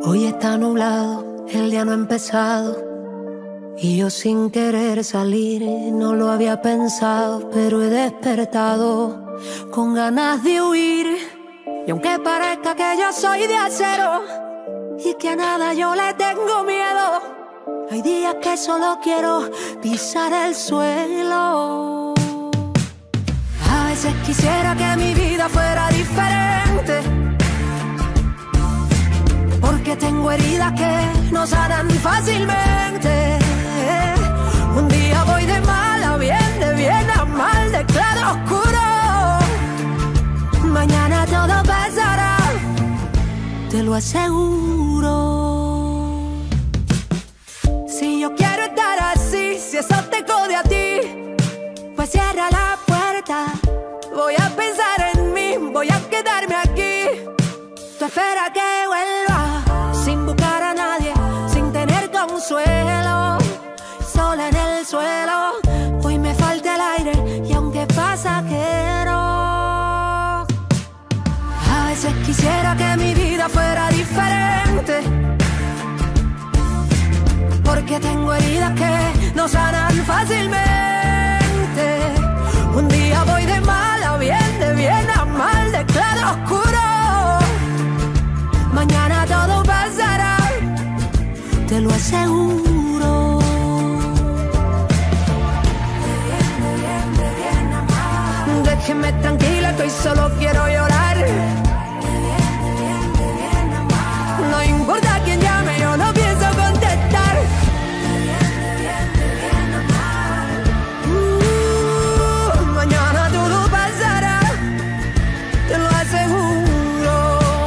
Hoy está nublado, el día no ha empezado y yo sin querer salir no lo había pensado, pero he despertado con ganas de huir. Y aunque parezca que yo soy de acero y que a nada yo le tengo miedo, hay días que solo quiero pisar el suelo. A veces quisiera que mi vida fuera diferente, porque tengo heridas que no sanan fácilmente. Un día voy de mal a bien, de bien a mal, de claro a oscuro. Mañana todo pasará, te lo aseguro. Si yo quiero estar así, si eso te code a ti, pues cierra la puerta. Voy a pensar en mí, voy a quedarme aquí. Tú espera que vuelva, sin buscar a nadie, sin tener consuelo, sola en el suelo. Hoy me falta el aire y aunque pasajero, a veces quisiera que mi vida fuera diferente, porque tengo heridas que no sanan fácilmente. Un día voy de mal a bien, de bien a mal, de claro a oscuro. Mañana todo pasará, te lo aseguro. Déjeme tranquila, que hoy solo quiero llorar. No importa quién llame, yo no pienso contestar. Mañana todo pasará, te lo aseguro.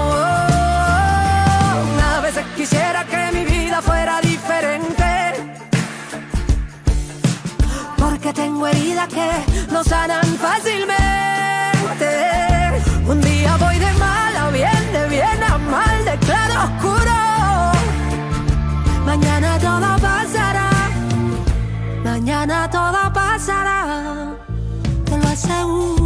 A veces quisiera que mi vida fuera diferente, porque tengo heridas que no sanan fácilmente. Un día voy de mal a bien, de bien a mal, de claro a oscuro. Mañana todo pasará, mañana todo pasará, te lo aseguro.